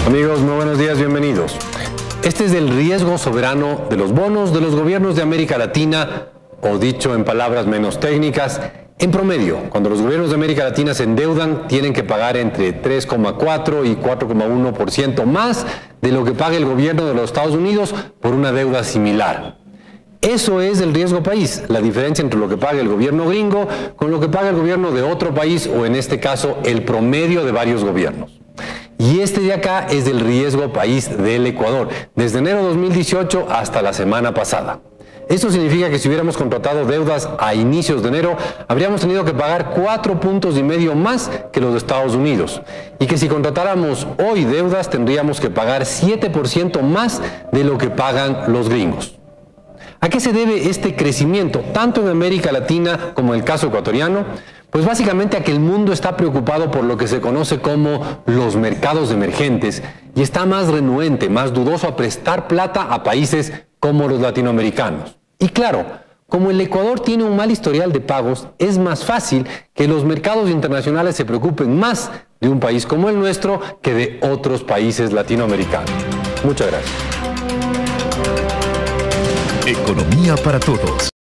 Amigos, muy buenos días, bienvenidos. Este es el riesgo soberano de los bonos de los gobiernos de América Latina, o dicho en palabras menos técnicas, en promedio, cuando los gobiernos de América Latina se endeudan, tienen que pagar entre 3,4 y 4,1% más de lo que paga el gobierno de los Estados Unidos por una deuda similar. Eso es el riesgo país, la diferencia entre lo que paga el gobierno gringo con lo que paga el gobierno de otro país, o en este caso, el promedio de varios gobiernos. Y este de acá es el riesgo país del Ecuador, desde enero de 2018 hasta la semana pasada. Esto significa que si hubiéramos contratado deudas a inicios de enero, habríamos tenido que pagar 4,5 puntos más que los de Estados Unidos. Y que si contratáramos hoy deudas, tendríamos que pagar 7% más de lo que pagan los gringos. ¿A qué se debe este crecimiento, tanto en América Latina como en el caso ecuatoriano? Pues básicamente a que el mundo está preocupado por lo que se conoce como los mercados emergentes y está más renuente, más dudoso a prestar plata a países como los latinoamericanos. Y claro, como el Ecuador tiene un mal historial de pagos, es más fácil que los mercados internacionales se preocupen más de un país como el nuestro que de otros países latinoamericanos. Muchas gracias. Economía para todos.